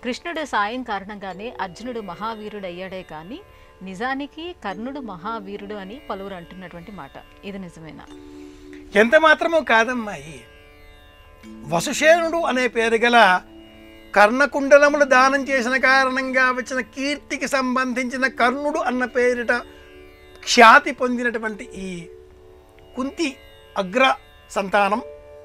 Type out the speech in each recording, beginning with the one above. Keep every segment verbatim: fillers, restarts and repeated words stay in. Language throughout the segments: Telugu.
కృష్ణుడి సాయం కారణంగానే అర్జునుడు మహావీరుడు అయ్యాడే కానీ నిజానికి కర్ణుడు మహావీరుడు అని పలువురు అంటున్నటువంటి మాట, ఇది నిజమేనా? ఎంత మాత్రమూ కాదమ్మాయి. వసుషేనుడు అనే పేరు గల కర్ణకుండలములు దానం చేసిన కారణంగా వచ్చిన కీర్తికి సంబంధించిన కర్ణుడు అన్న పేరిట ఖ్యాతి పొందినటువంటి ఈ కుంతి అగ్ర సంతానం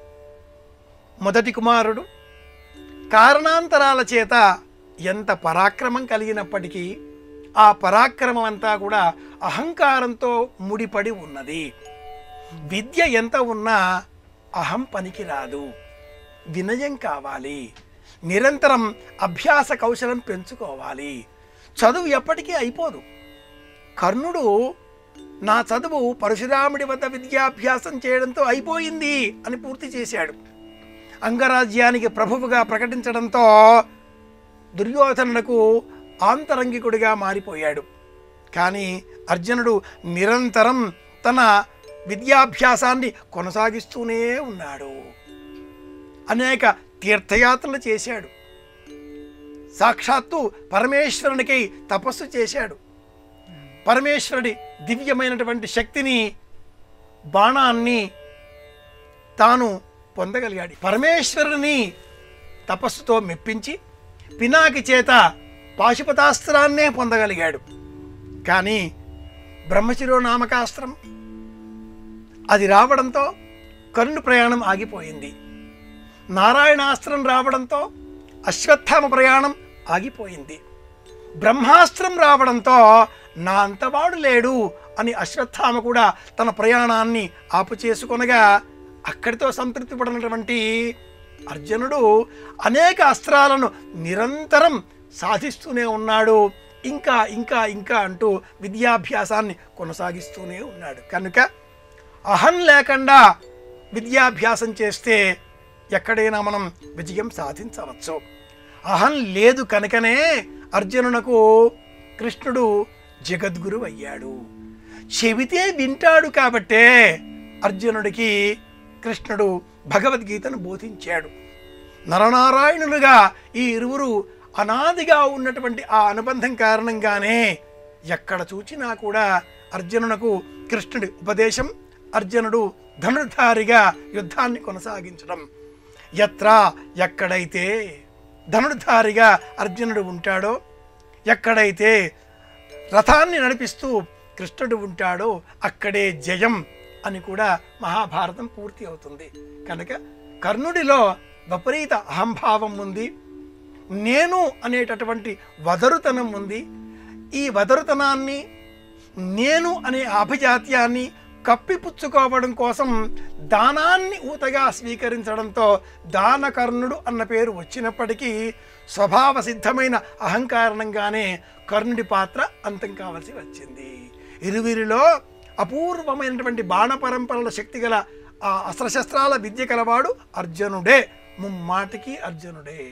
మొదటి కుమారుడు కారణాంతరాల చేత ఎంత పరాక్రమం కలిగినప్పటికీ ఆ పరాక్రమం అంతా కూడా అహంకారంతో ముడిపడి ఉన్నది. విద్య ఎంత ఉన్నా అహం పనికిరాదు, వినయం కావాలి, నిరంతరం అభ్యాస కౌశలం పెంచుకోవాలి. చదువు ఎప్పటికీ అయిపోదు. కర్ణుడు నా చదువు పరశురాముడి వద్ద విద్యాభ్యాసం చేయడంతో అయిపోయింది అని పూర్తి చేశాడు. అంగరాజ్యానికి ప్రభువుగా ప్రకటించడంతో దుర్యోధనులకు ఆంతరంగికుడిగా మారిపోయాడు. కానీ అర్జునుడు నిరంతరం తన విద్యాభ్యాసాన్ని కొనసాగిస్తూనే ఉన్నాడు. అనేక తీర్థయాత్రలు చేశాడు. సాక్షాత్తు పరమేశ్వరునికి తపస్సు చేశాడు. పరమేశ్వరుడి దివ్యమైనటువంటి శక్తిని, బాణాన్ని తాను పొందగలిగాడు. పరమేశ్వరుని తపస్సుతో మెప్పించి పినాకి చేత పాశుపతాస్త్రాన్నే పొందగలిగాడు. కానీ బ్రహ్మశిరో నామకాస్త్రం అది రావడంతో కర్ణుడి ప్రయాణం ఆగిపోయింది. నారాయణాస్త్రం రావడంతో అశ్వత్థామ ప్రయాణం ఆగిపోయింది. బ్రహ్మాస్త్రం రావడంతో నా అంతవాడు లేడు అని అశ్వత్థామ కూడా తన ప్రయాణాన్ని ఆపు చేసుకొనగా అక్కడితో సంతృప్తి పడినటువంటి అర్జునుడు అనేక అస్త్రాలను నిరంతరం సాధిస్తూనే ఉన్నాడు. ఇంకా ఇంకా ఇంకా అంటూ విద్యాభ్యాసాన్ని కొనసాగిస్తూనే ఉన్నాడు. కనుక అహం లేకుండా విద్యాభ్యాసం చేస్తే ఎక్కడైనా మనం విజయం సాధించవచ్చు. అహం లేదు కనుకనే అర్జునునకు కృష్ణుడు జగద్గురు అయ్యాడు. చెబితే వింటాడు కాబట్టే అర్జునుడికి కృష్ణుడు భగవద్గీతను బోధించాడు. నరనారాయణులుగా ఈ ఇరువురు అనాదిగా ఉన్నటువంటి ఆ అనుబంధం కారణంగానే ఎక్కడ చూచినా కూడా అర్జునునకు కృష్ణుడి ఉపదేశం, అర్జునుడు ధనుర్ధారిగా యుద్ధాన్ని కొనసాగించడం. ఎత్ర ఎక్కడైతే ధనుర్ధారిగా అర్జునుడు ఉంటాడో, ఎక్కడైతే రథాన్ని నడిపిస్తూ కృష్ణుడు ఉంటాడో అక్కడే జయం అని కూడా మహాభారతం పూర్తి అవుతుంది. కనుక కర్ణుడిలో విపరీత అహంభావం ఉంది, నేను అనేటటువంటి వదరుతనం ఉంది. ఈ వదరుతనాన్ని, నేను అనే అభిజాత్యాన్ని కప్పిపుచ్చుకోవడం కోసం దానాన్ని ఊతగా స్వీకరించడంతో దానకర్ణుడు అన్న పేరు వచ్చినప్పటికీ స్వభావ సిద్ధమైన అహంకారణంగానే కర్ణుడి పాత్ర అంతం కావలసి వచ్చింది. ఇరువిరిలో అపూర్వమైనటువంటి బాణ పరంపరల శక్తి గల ఆ అస్త్రశస్త్రాల విద్య కలవాడు అర్జునుడే, ముమ్మాటికి అర్జునుడే.